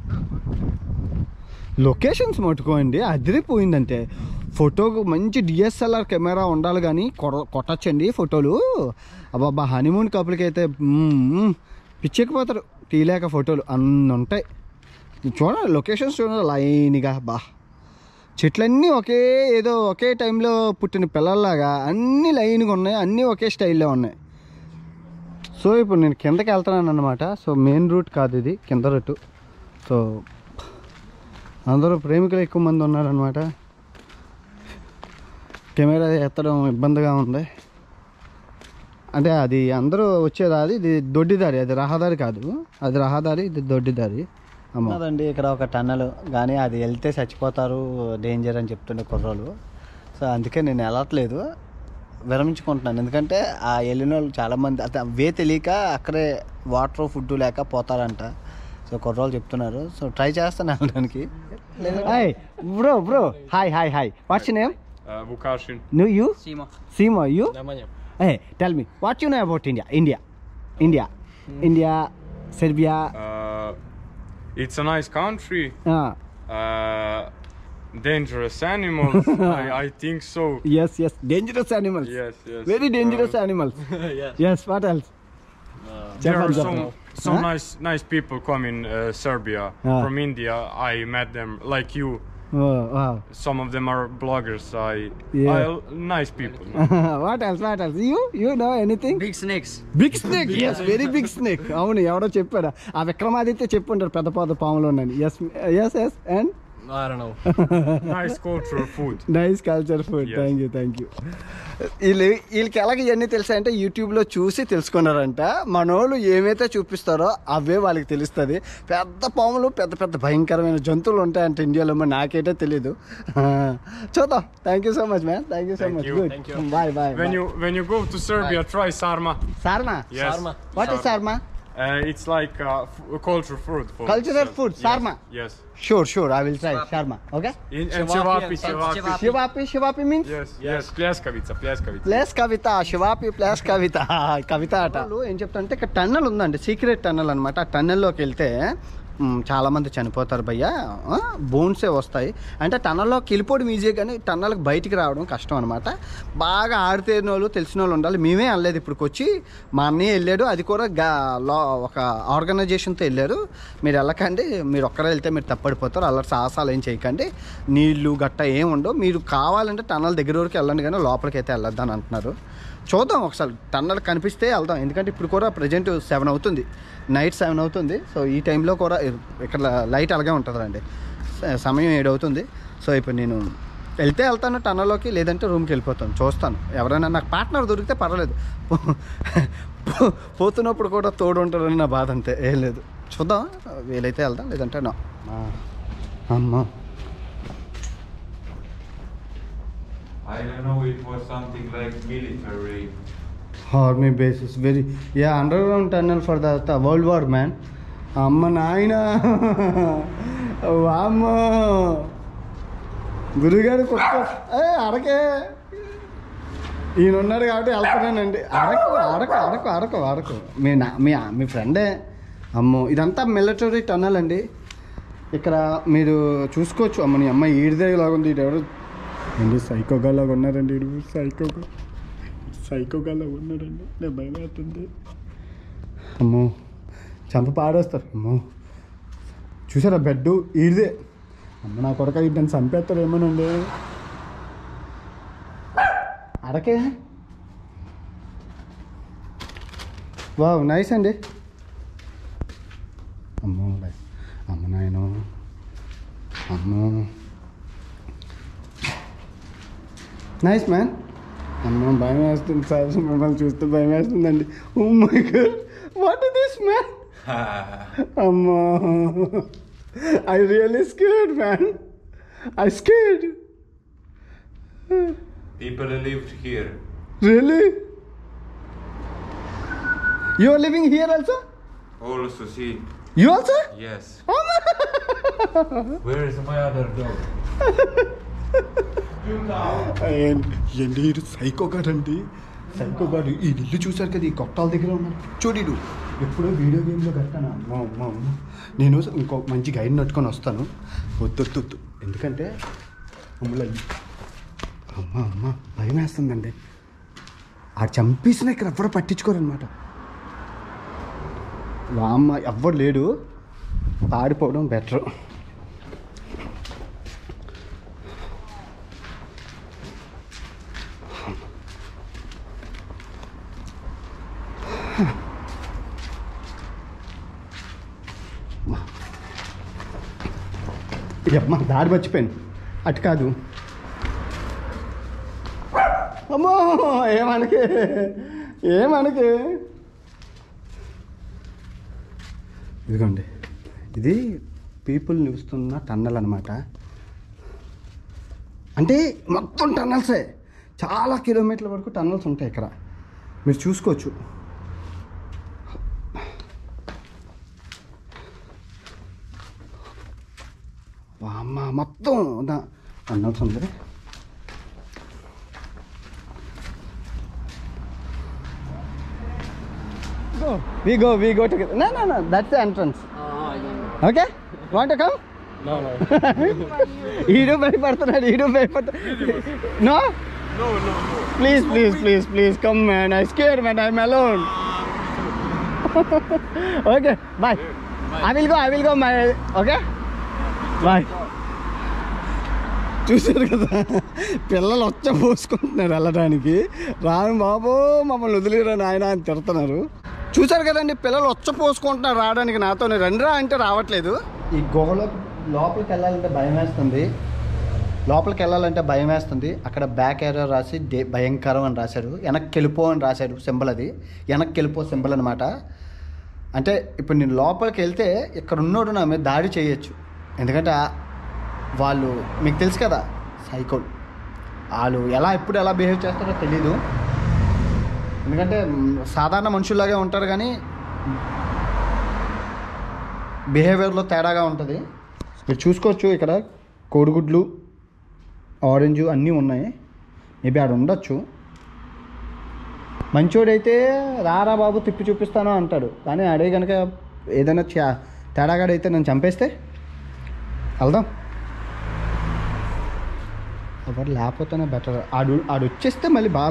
లొకేషన్స్ మట్టుకోండి అదిరిపోయిందంటే. ఫోటోకు మంచి డిఎస్ఎల్ఆర్ కెమెరా ఉండాలి, కానీ కొట్టచ్చండి ఫోటోలు. అబ్బాబ్బా, హనీమూన్ కపుల్కి అయితే పిచ్చెక్కిపోతారు తీలేక ఫోటోలు అన్నీ ఉంటాయి. చూడండి లొకేషన్స్ చూడండి, లైన్గా చెట్లన్నీ ఒకే టైంలో పుట్టిన పిల్లల్లాగా అన్నీ లైన్గా ఉన్నాయి, అన్నీ ఒకే స్టైల్లో ఉన్నాయి. సో ఇప్పుడు నేను కిందకి వెళ్తున్నాను అనమాట. సో మెయిన్ రూట్ కాదు ఇది, కింద రూటు. సో అందరూ ప్రేమికులు ఎక్కువ మంది ఉన్నారనమాట. కెమెరా ఎత్తడం ఇబ్బందిగా ఉంది. అంటే అది అందరూ వచ్చేదారి, ఇది దొడ్డిదారి, అది రహదారి కాదు, అది రహదారి, ఇది దొడ్డిదారి. అమ్మదండి ఇక్కడ ఒక టన్నల్, కానీ అది వెళ్తే చచ్చిపోతారు, డేంజర్ అని చెప్తుండే కుర్రోళ్ళు. సో అందుకే నేను వెళ్ళట్లేదు. విరమించుకుంటున్నాను. ఎందుకంటే ఆ వెళ్ళిన వాళ్ళు చాలామంది అదే వే తెలియక అక్కడే వాటర్ ఫుడ్ లేక పోతారంట. సో కుర్రోళ్ళు చెప్తున్నారు. సో ట్రై చేస్తాను వెళ్ళడానికి. Hi bro hi what's your name? Vukashin. No, you? Simo, you? Namanya. Hey, tell me, what you know about India, Serbia. It's a nice country. Uh, Dangerous animals. I think so. yes, dangerous animals. Yes. Very dangerous animals. Yes, what else? There are Japan. some Huh? nice people come in Serbia from India. I met them like you. Oh, wow. Some of them are bloggers. Nice people. What else? You know anything? Big snakes. Big snake, yes, very big snake. అవును, ఎవడో చెప్పాడు. ఆ విక్రమాదిత్య చెప్పుంటారు పెద్ద పెద్ద పాములు ఉన్నాయని. yes and I don't know. Nice cultural food. Nice culture food. Yes. Thank you. వీళ్ళకి ఎలాగ ఇవన్నీ తెలుసాయంటే యూట్యూబ్లో చూసి తెలుసుకున్నారంట. మనోళ్ళు ఏమైతే చూపిస్తారో అవే వాళ్ళకి తెలుస్తుంది. పెద్ద పాములు పెద్ద భయంకరమైన జంతువులు ఉంటాయంట ఇండియాలో. మరి నాకైతే తెలీదు. చూద్దాం. Thank you so much man. Thank you so Thank much. you. Good. Thank you. Bye. When you go to Serbia, try sarma. Sarma? Yes. Sarma. What is sarma? It's like a cultural food. For Cultural Serbs. food, sarma. Yes. Sure, I will try shawarma. Okay? And cevapi. Shivapi means? Yes. Pljeskavica. Pljeskavica. శివాపి pljeskavica. కవిత అట. ఏం చెప్తానంటే ఇక్కడ tunnel ఉందండి, secret tunnel అనమాట. ఆ టన్నల్లోకి వెళ్తే చాలామంది చనిపోతారు భయ్యా. బోన్సే వస్తాయి. అంటే టన్నల్లోకి వెళ్ళిపోవడం ఈజీ, కానీ టన్నల్కి బయటికి రావడం కష్టం అనమాట. బాగా ఆడితేరిన వాళ్ళు తెలిసిన వాళ్ళు ఉండాలి. మేమే వెళ్ళలేదు ఇప్పటికి వచ్చి. మా అన్నయ్య వెళ్ళాడు. అది కూడా ఒక ఆర్గనైజేషన్తో వెళ్ళారు. మీరు వెళ్ళకండి. మీరు ఒక్కరే వెళ్తే మీరు తప్పడిపోతారు. అలా సాహసాలు ఏం చేయకండి. నీళ్లు గట్ట ఏం ఉండవు. మీరు కావాలంటే టన్నల్ దగ్గర వరకు వెళ్ళండి, కానీ లోపలికి అయితే వెళ్ళొద్దు అని అంటున్నారు. చూద్దాం ఒకసారి. టన్నల్ కనిపిస్తే వెళ్దాం. ఎందుకంటే ఇప్పుడు కూడా ప్రజెంట్ 7 అవుతుంది, నైట్ 7 అవుతుంది. సో ఈ టైంలో కూడా ఇక్కడ లైట్ అలాగే ఉంటుందండి. సమయం 7 అవుతుంది. సో ఇప్పుడు నేను వెళ్తాను టన్నల్లోకి, లేదంటే రూమ్కి వెళ్ళిపోతాను. చూస్తాను. ఎవరైనా నాకు పార్ట్నర్ దొరికితే పర్వాలేదు. పోతున్నప్పుడు కూడా తోడు ఉంటారని నా బాధ, అంతే, ఏం లేదు. చూద్దాం. వీలైతే వెళ్దాం, లేదంటే నా అమ్మ. I don't know, it was something like military. Army bases, very underground tunnel for the World War, man. అమ్మ నాయన, అమ్మ గురుగారు కొత్త అరకే ఈయన ఉన్నాడు కాబట్టి వెళ్తున్నానండి. అరకు మీ ఫ్రెండే. అమ్మో, ఇదంతా మిలిటరీ టన్నల్ అండి. ఇక్కడ మీరు చూసుకోవచ్చు. అమ్మ నీ అమ్మాయి ఈడిదేలాగా ఉంది. ఇటు ఎవరు అండి సైకోగాలాగా ఉన్నారండి. ఇడు సైకోగాలాగా ఉన్నారండి. నేను భయం అవుతుంది. అమ్మో, చంప పాడేస్తారు. అమ్మో, చూసారా బెడ్ ఈడిదే. అమ్మ నా కొరక ఇటు నన్ను చంపేస్తారు ఏమోనండి. అరకే వావ్, నైస్ అండి. అమ్మో నాయనో, అమ్మో నైస్ మ్యాన్. అమ్మ భయం వేస్తుంది సార్, మిమ్మల్ని చూస్తే భయం వేస్తుందండి. Oh my god, what is this man? అమ్మా, I really scared man. I scared. People lived here. Really? You are living here also? Also, see. You also? Yes. Oh my. Where is my other dog? ఏంటి సైకోగాడు అండి. సైకోగాడు. ఈ ఇల్లు చూసారు కదా, ఈ కొట్టాల దగ్గర ఉన్నాడు చూడు. ఎప్పుడో వీడియో గేమ్లో కట్టాను. అమ్మ నేను ఇంకో మంచి గైడ్ నట్టుకొని వస్తాను. వద్దు, ఎందుకంటే మమ్మల్ని అమ్మ భయం వేస్తుందండి. ఆ చంపేసిన ఇక్కడ ఎవ్వరు పట్టించుకోరనమాట. అమ్మ ఎవ్వరు లేడు, పాడిపోవడం బెటర్. అమ్మ దారి మర్చిపోయాను. అటు కాదు. అమ్మో, ఏమనకే ఇదిగోండి, ఇది పీపుల్ నివసిస్తున్న టన్నల్ అనమాట. అంటే మొత్తం టన్నల్సే, చాలా కిలోమీటర్ల వరకు టన్నల్స్ ఉంటాయి ఇక్కడ, మీరు చూసుకోవచ్చు. అమ్మ మొత్తం టన్నల్స్ ఉంది. We go together. No, that's the entrance. Okay? Want to come? No. ఈడు భయపడుతున్నాడు. No? No. Please come man. I'm scared man. I'm alone. Okay, bye. I will go my. Okay? Bye. చూసారు కదా, పిల్లలు వచ్చ పోసుకుంటున్నారు వెళ్ళడానికి. రాను బాబు మమ్మల్ని వదిలేరా నాయన అని తిడుతున్నారు. చూసారు కదండి, పిల్లలు వచ్చ పోసుకుంటున్నారు రావడానికి నాతో. రండిరా అంటే రావట్లేదు. ఈ గుహలో లోపలికి వెళ్ళాలంటే భయం వేస్తుంది. అక్కడ బ్యాక్ ఏరో రాసి భయంకరం అని రాశారు. వెనక్కి వెళ్ళిపో అని రాశారు సింబల్. అది వెనక్కి వెళ్ళిపో సింబల్ అనమాట. అంటే ఇప్పుడు నేను లోపలికి వెళ్తే ఇక్కడ ఉన్నోడు నా మీద దాడి చేయొచ్చు. ఎందుకంటే వాళ్ళు మీకు తెలుసు కదా, సైకోలు. వాళ్ళు ఎప్పుడు ఎలా బిహేవ్ చేస్తారో తెలీదు. ఎందుకంటే సాధారణ మనుషుల్లాగే ఉంటారు కానీ బిహేవియర్లో తేడాగా ఉంటుంది. మీరు చూసుకోవచ్చు ఇక్కడ కోడిగుడ్లు, ఆరెంజ్ అన్నీ ఉన్నాయి. మేబీ ఆడ ఉండొచ్చు. మంచోడైతే రారా బాబు తిప్పి చూపిస్తాను అంటాడు. కానీ ఆడే కనుక ఏదైనా తేడాగాడైతే నన్ను చంపేస్తే వెళ్దాం. ఎవరు లేకపోతేనే బెటర్. ఆడు వచ్చేస్తే మళ్ళీ బాధ.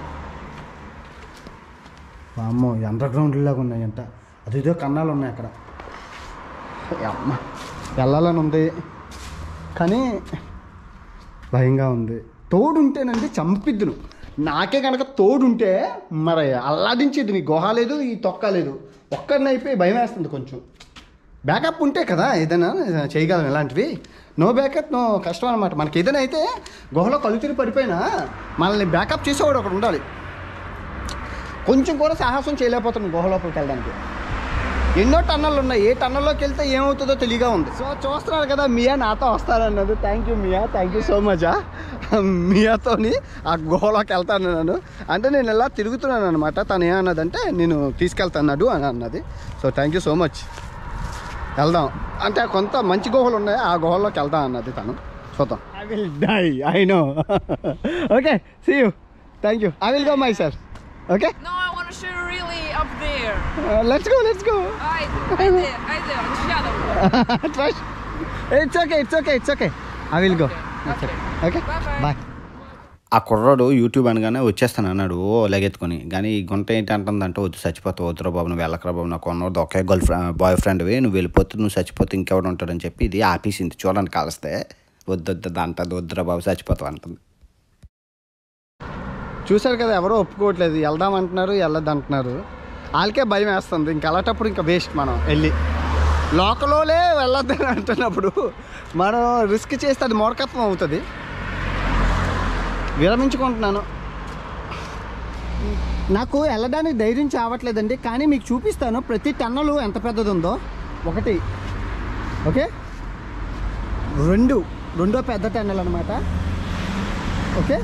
అమ్మో అండర్ గ్రౌండ్ లాగా ఉన్నాయంట. అదేదో కన్నాలు ఉన్నాయి అక్కడ. అమ్మ వెళ్ళాలని ఉంది కానీ భయంగా ఉంది. తోడుంటేనండి చంపిద్దును. నాకే కనుక తోడుంటే మరి అల్లాదించేది. నీ గుహ లేదు, ఈ తొక్క లేదు, ఒక్కరిని అయిపోయి భయం వేస్తుంది కొంచెం. బ్యాకప్ ఉంటే కదా ఏదైనా చేయగలం. ఇలాంటివి నో బ్యాకప్ నో కష్టం అనమాట. మనకి ఏదైనా అయితే గుహలో కళ్ళు తిరిగి పడిపోయినా మనల్ని బ్యాకప్ చేసేవాడు ఒకడు ఉండాలి. కొంచెం కూడా సాహసం చేయలేకపోతున్నాను గుహ లోపలికి వెళ్ళడానికి. ఎన్నో టన్నళ్ళు ఉన్నాయి. ఏ టన్నల్లోకి వెళ్తే ఏమవుతుందో తెలియగా ఉంది. సో చూస్తున్నారు కదా, మియా నాతో వస్తానన్నది. Thank you Mia, thank you so much. మియాతోని ఆ గుహలోకి వెళ్తాను నేను అంటే నేను ఎలా తిరుగుతున్నాను అనమాట. తను ఏమన్నదంటే నేను తీసుకెళ్తాను అని అన్నది. So thank you so much. వెళ్దాం అంటే కొంత మంచి గుహలు ఉన్నాయి, ఆ గుహల్లోకి వెళ్దాం అన్నది తను. చూద్దాం. I will die, I know. Okay, see you. Thank you. I will go my sir. Okay? No, I want to shoot really up there. Let's go. I there, on the shadow. Trust. It's okay. I will go. Okay? Bye. ఆ కుర్రాడు YouTube అనగానే వచ్చేస్తాను అన్నాడు లగెత్తుకొని. కానీ ఈ గుంట ఏంటి అంటుందంటే వద్దు చచ్చిపోతావు, వద్దురా బాబు నువ్వు వెళ్ళకరా బాబు, నాకు ఉన్నది ఒకే బాయ్ ఫ్రెండ్వి, నువ్వు వెళ్ళిపోతే నువ్వు చచ్చిపోతే ఇంకెవడు ఉంటాడని చెప్పి ఇది ఆపేసింది. చూడండి కలిస్తే వద్దు అంటది, వద్దురా బాబు చచ్చిపోతావు అంటుంది. చూశారు కదా, ఎవరో ఒప్పుకోవట్లేదు. వెళ్దామంటున్నారు, వెళ్ళద్దు అంటున్నారు. వాళ్ళకే భయం వేస్తుంది. ఇంక అలాంటప్పుడు ఇంకా వేస్ట్. మనం వెళ్ళి లోకలోనే వెళ్ళొద్దని అంటున్నప్పుడు మనం రిస్క్ చేస్తే అది మూర్ఖత్వం అవుతుంది. విరమించుకుంటున్నాను. నాకు వెళ్ళడానికి ధైర్యం చావట్లేదండి. కానీ మీకు చూపిస్తాను ప్రతి టన్నలు ఎంత పెద్దది ఉందో. ఒకటి, ఓకే, రెండో పెద్ద టన్నల్ అనమాట. ఓకే,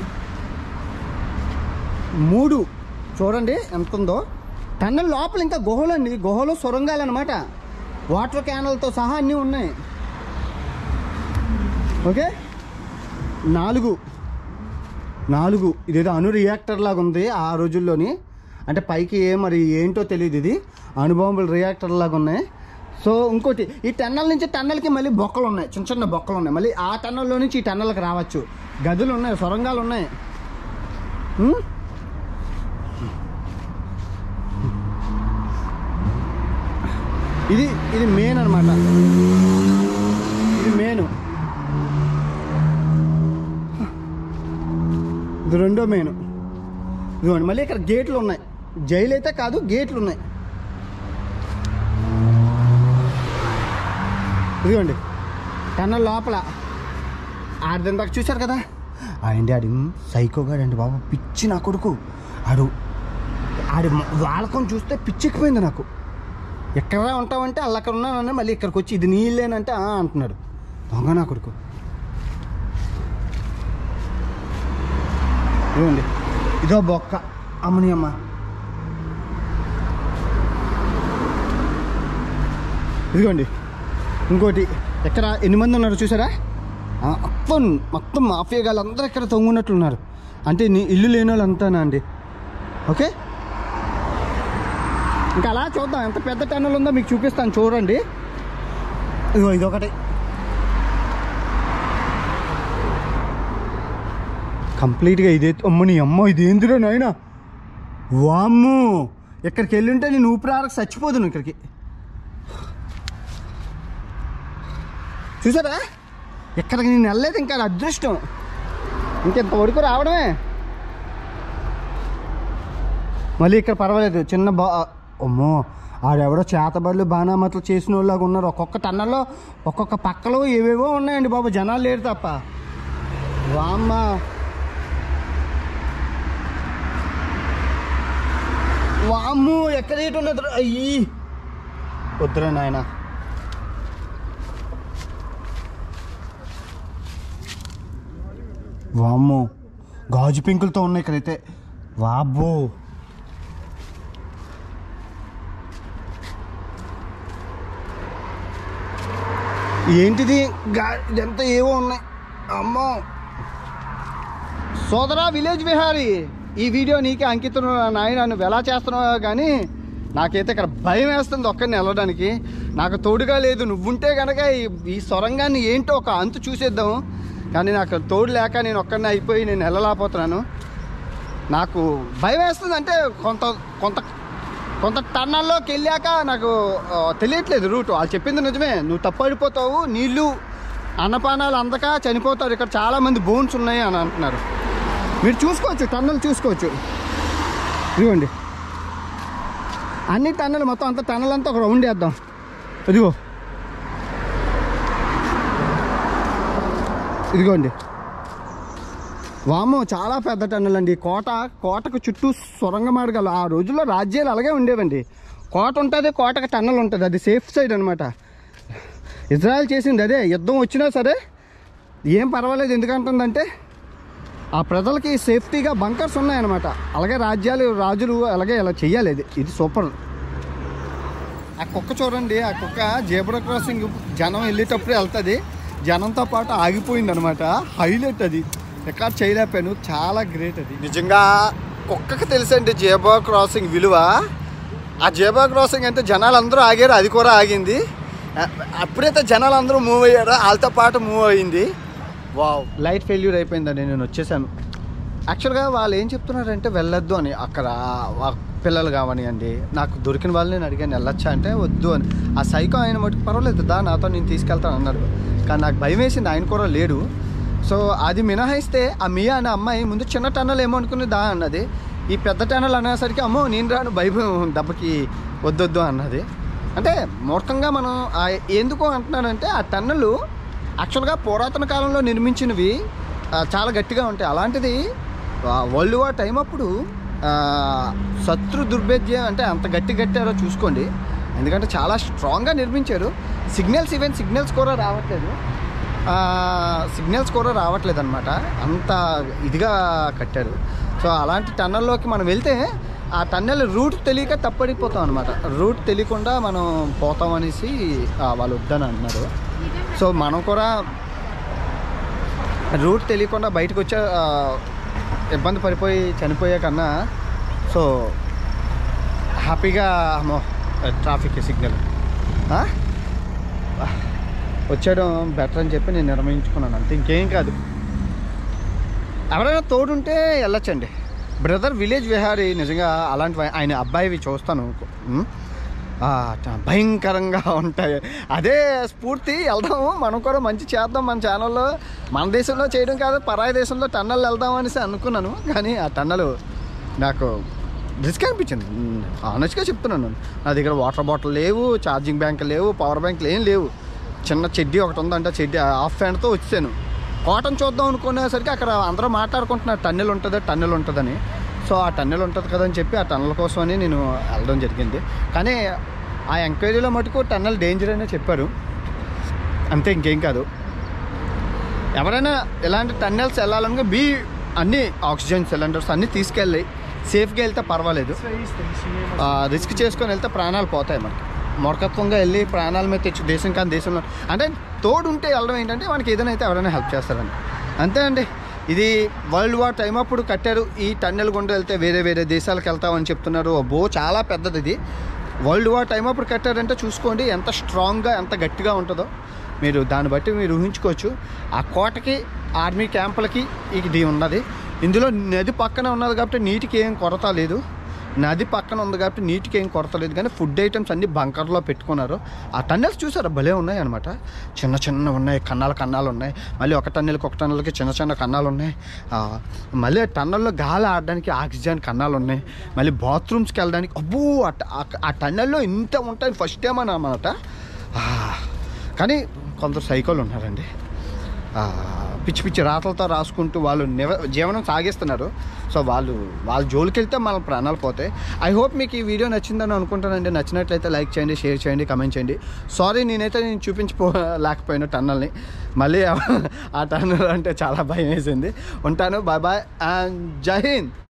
3 చూడండి ఎంత ఉందో. టన్నల్ లోపల ఇంకా గుహలండి, గుహలో సొరంగాలు అనమాట. వాటర్ క్యానల్తో సహా అన్నీ ఉన్నాయి. ఓకే, 4 ఇదేదో అణు రియాక్టర్ లాగా ఉంది ఆ రోజుల్లోని. అంటే పైకి మరి ఏంటో తెలియదు, ఇది అణుబాంబుల రియాక్టర్ లాగా ఉన్నాయి. సో ఇంకోటి, ఈ టన్నల్ నుంచి టన్నల్కి మళ్ళీ బొక్కలు ఉన్నాయి, చిన్న బొక్కలు ఉన్నాయి. మళ్ళీ ఆ టన్నల్లో నుంచి ఈ టన్నల్కి రావచ్చు. గదులు ఉన్నాయి, సొరంగాలు ఉన్నాయి. ఇది మెయిన్ అనమాట. ఇది మెయిన్, ఇది రెండో మెయిన్. ఇదిగోండి మళ్ళీ ఇక్కడ గేట్లు ఉన్నాయి. జైలు అయితే కాదు, గేట్లు ఉన్నాయి. ఇదిగోండి టన్నల్ లోపల. ఆడిదని దాకా చూశారు కదా. ఆడి సైకోగాడండి బాబు, పిచ్చి నా కొడుకు. ఆడి వాళ్ళకం చూస్తే పిచ్చెక్కిపోయింది నాకు. ఎక్కడ ఉంటామంటే అలా అక్కడ ఉన్నానని మళ్ళీ ఇక్కడికి వచ్చి ఇది నీళ్ళేనంటే అంటున్నాడు. దొంగ నా కొడుకు. ఇదిగోండి ఇదో బొక్క అమ్మని అమ్మ. ఇదిగోండి ఇంకోటి. ఎక్కడ ఎన్ని మంది ఉన్నారు చూసారా? మొత్తం మాఫియా గాళ్ళు అందరూ ఎక్కడ తొంగున్నట్లున్నారు. అంటే ఇల్లు లేని వాళ్ళు అంతానా అండి. ఓకే, ఇంకా అలా చూద్దాం. ఎంత పెద్ద టన్నల్ ఉందో మీకు చూపిస్తాను, చూడండి. ఇదిగో ఇదొకటి కంప్లీట్గా. ఇదే అమ్మని అమ్మ, ఇదేందిరో నాయన. వామ్మో, ఇక్కడికి వెళ్ళుంటే నేను ఊపిరారకు చచ్చిపోదును. ఇక్కడికి చూసారా? ఇక్కడికి నేను వెళ్ళలేదు, ఇంకా అదృష్టం. ఇంకెంతవరకు రావడమే. మళ్ళీ ఇక్కడ పర్వాలేదు, చిన్న అమ్మో, ఆడెవడో చేతబడులు బాణామతలు చేసిన వాళ్ళలాగా ఉన్నారు. ఒక్కొక్క టన్నల్లో ఒక్కొక్క పక్కలో ఏవేవో ఉన్నాయండి బాబు, జనాలు లేరు తప్ప. వామ్మ, వామ్ము, ఎక్కడ ఏటు ఉన్నది? అయ్యి వద్దురా నాయన. వామ్మో, గాజు పింకులతో ఉన్నాయి ఇక్కడైతే. వాబ్బో, ఏంటిది? ఇదంతా ఏవో ఉన్నాయి. అమ్మో సోదరా విలేజ్ విహారీ, ఈ వీడియో నీకే అంకితం నాయన. నువ్వు ఎలా చేస్తున్నావు కానీ నాకైతే ఇక్కడ భయం వేస్తుంది ఒక్కడిని వెళ్ళడానికి. నాకు తోడుగా లేదు. నువ్వుంటే కనుక ఈ సొరంగాన్ని ఏంటో ఒక అంతు చూసేద్దాము. కానీ నాకు తోడు లేక నేను ఒక్కడిని అయిపోయి నేను వెళ్ళలేకపోతున్నాను. నాకు భయం వేస్తుంది. అంటే కొంత కొంత కొంత టన్నల్లోకి వెళ్ళాక నాకు తెలియట్లేదు రూట్. వాళ్ళు చెప్పింది నిజమే, నువ్వు తప్పడిపోతావు, నీళ్ళు అన్నపానాలు అందక చనిపోతారు. ఇక్కడ చాలామంది బోన్స్ ఉన్నాయి అని అంటున్నారు. మీరు చూసుకోవచ్చు, టన్నల్ చూసుకోవచ్చు. ఇదిగోండి అన్ని టన్నలు, మొత్తం అంత టన్నల్ అంతా ఒక రౌండ్ వేద్దాం. ఇదిగోండి వామో, చాలా పెద్ద టన్నల్ అండి. కోటకు చుట్టూ సొరంగ మార్గాలు. ఆ రోజుల్లో రాజ్యాలు అలాగే ఉండేవండి. కోట ఉంటుంది, కోటకు టన్నల్ ఉంటుంది. అది సేఫ్ సైడ్ అనమాట. ఇజ్రాయెల్ చేసింది అదే. యుద్ధం వచ్చినా సరే ఏం పర్వాలేదు. ఎందుకంటుందంటే ఆ ప్రజలకి సేఫ్టీగా బంకర్స్ ఉన్నాయన్నమాట. అలాగే రాజులు అలాగే ఇలా చెయ్యాలి. ఇది సూపర్. ఆ కుక్క చూడండి, ఆ కుక్క జేబ్రా క్రాసింగ్ జనం వెళ్ళేటప్పుడు వెళ్తుంది. జనంతో పాటు ఆగిపోయింది అనమాట. హైలైట్ అది, రికార్డ్ చేయలేకపోయాను. చాలా గ్రేట్ అది నిజంగా. కుక్కకి తెలుసండి జేబ్రా క్రాసింగ్ విలువ. ఆ జేబ్రా క్రాసింగ్ అంటే జనాలు అందరూ ఆగారు, అది కూడా ఆగింది. అప్పుడైతే జనాలు అందరూ మూవ్ అయ్యారో వాళ్ళతో పాటు మూవ్ అయ్యింది. వావ్, లైట్ ఫెయిల్యూర్ అయిపోయిందండి. నేను వచ్చేసాను. యాక్చువల్గా వాళ్ళు ఏం చెప్తున్నారంటే వెళ్ళొద్దు అని. అక్కడ పిల్లలు కావనియండి, నాకు దొరికిన వాళ్ళు నేను అడిగాను వెళ్ళొచ్చా అంటే వద్దు అని. ఆ సైకో ఆయన మటుకు పర్వాలేదు దా నాతో నేను తీసుకెళ్తాను అన్నారు. కానీ నాకు భయం వేసింది, ఆయన కూడా లేడు. సో అది మినహాయిస్తే ఆ మియా అనే అమ్మాయి ముందు చిన్న టన్నల్ ఏమో అనుకుని దా అన్నది. ఈ పెద్ద టన్నల్ అనేసరికి అమ్మో నేను రాను, భయం దెబ్బకి వద్దొద్దు అన్నది. అంటే మూర్ఖంగా మనం ఎందుకు అంటున్నానంటే ఆ టన్నలు యాక్చువల్గా పురాతన కాలంలో నిర్మించినవి చాలా గట్టిగా ఉంటాయి. అలాంటిది వరల్డ్ వార్ టైం అప్పుడు శత్రు దుర్భేద్యం అంటే అంత గట్టారో చూసుకోండి. ఎందుకంటే చాలా స్ట్రాంగ్గా నిర్మించారు. సిగ్నల్స్ కూడా రావట్లేదు అనమాట. అంత ఇదిగా కట్టారు. సో అలాంటి టన్నల్లోకి మనం వెళ్తే ఆ టన్నెల్ రూట్ తెలియక తప్పడిపోతాం అనమాట. రూట్ తెలియకుండా మనం పోతాం అనేసి వాళ్ళు వద్దని అంటున్నారు. సో మనం కూడా రూట్ తెలియకుండా బయటకు వచ్చే ఇబ్బంది పడిపోయి చనిపోయే కన్నా సో హ్యాపీగా ట్రాఫిక్ సిగ్నల్ వచ్చేయడం బెటర్ అని చెప్పి నేను నిర్ణయించుకున్నాను. అంతే, ఇంకేం కాదు. ఎవరైనా తోడుంటే వెళ్ళొచ్చండి. బ్రదర్ విలేజ్ విహారీ నిజంగా అలాంటి ఆయన అబ్బాయివి చూస్తాను, భయంకరంగా ఉంటాయి. అదే స్ఫూర్తి, వెళ్దాము మనం కూడా మంచి చేద్దాం. మన ఛానల్లో మన దేశంలో చేయడం కాదు, పరాయి దేశంలో టన్నల్ వెళ్దాం అనేసి అనుకున్నాను. కానీ ఆ టన్నలు నాకు రిస్క్ అనిపించింది. ఆనెస్ట్గా చెప్తున్నాను. నా దగ్గర వాటర్ బాటిల్ లేవు, ఛార్జింగ్ బ్యాంక్ లేవు, పవర్ బ్యాంకులు ఏం లేవు. చిన్న చెడ్డీ ఒకటి ఉందంటే చెడ్డీ హాఫ్ హ్యాండ్తో వచ్చాను. కాటన్ చూద్దాం అనుకునేసరికి అక్కడ అందరూ మాట్లాడుకుంటున్నారు టన్నెల్ ఉంటుందని. సో ఆ టన్నెల్ ఉంటుంది కదా అని చెప్పి ఆ టన్నెల్ కోసమని నేను వెళ్ళడం జరిగింది. కానీ ఆ ఎంక్వైరీలో మటుకు టన్నెల్ డేంజర్ అనే చెప్పారు. అంతే, ఇంకేం కాదు. ఎవరైనా ఇలాంటి టన్నెల్స్ వెళ్ళాలనుకో బీ అన్నీ ఆక్సిజన్ సిలిండర్స్ అన్నీ తీసుకెళ్ళి సేఫ్గా వెళ్తే పర్వాలేదు. రిస్క్ చేసుకొని వెళ్తే ప్రాణాలు పోతాయి. మనకి మూర్ఖత్వంగా వెళ్ళి ప్రాణాల మీద తెచ్చి దేశం కానీ దేశంలో అంటే తోడు ఉంటే వెళ్ళడం ఏంటంటే మనకి ఏదైనా అయితే ఎవరైనా హెల్ప్ చేస్తారండి. అంతే అండి. ఇది వరల్డ్ వార్ టైం అప్పుడు కట్టారు. ఈ టన్నెల్ గుండా వెళ్తే వేరే వేరే దేశాలకు వెళ్తామని చెప్తున్నారు. అబ్బో చాలా పెద్దది ఇది. వరల్డ్ వార్ టైం అప్పుడు కట్టారంటే చూసుకోండి ఎంత స్ట్రాంగ్గా ఎంత గట్టిగా ఉంటుందో మీరు దాన్ని బట్టి మీరు ఊహించుకోవచ్చు. ఆ కోటకి ఆర్మీ క్యాంపులకి ఇది ఉన్నది. ఇందులో నది పక్కన ఉన్నది కాబట్టి నీటికి ఏం కొరత లేదు. నది పక్కన ఉంది కాబట్టి నీటికి ఏం కొరత లేదు. కానీ ఫుడ్ ఐటమ్స్ అన్నీ బంకర్లో పెట్టుకున్నారు. ఆ టన్నెల్స్ చూసారా భలే ఉన్నాయి అనమాట. చిన్న చిన్న ఉన్నాయి, కన్నాలు ఉన్నాయి. మళ్ళీ ఒక టన్నెల్కి చిన్న చిన్న కన్నాలు ఉన్నాయి. మళ్ళీ టన్నెల్లో గాలి ఆడడానికి ఆక్సిజన్ కన్నాలు ఉన్నాయి. మళ్ళీ బాత్రూమ్స్కి వెళ్ళడానికి అబ్బో ఆ టన్నెల్లో ఇంత ఉంటాయి ఫస్ట్ టైం అన్నమాట. కానీ కొందరు సైకోలు ఉన్నారండి. పిచ్చి పిచ్చి రాతలతో రాసుకుంటూ వాళ్ళు జీవనం సాగిస్తున్నారు. సో వాళ్ళ జోలికి వెళ్తే మన ప్రాణాలు పోతాయి. ఐ హోప్ మీకు ఈ వీడియో నచ్చిందని అనుకుంటానండి. నచ్చినట్లయితే లైక్ చేయండి, షేర్ చేయండి, కమెంట్ చేయండి. సారీ నేను చూపించలేకపోయాను టన్నల్ని. మళ్ళీ ఆ టన్నల్ అంటే చాలా భయం వేసింది. ఉంటాను. బాయ్ బాయ్ అండ్ జై హింద్.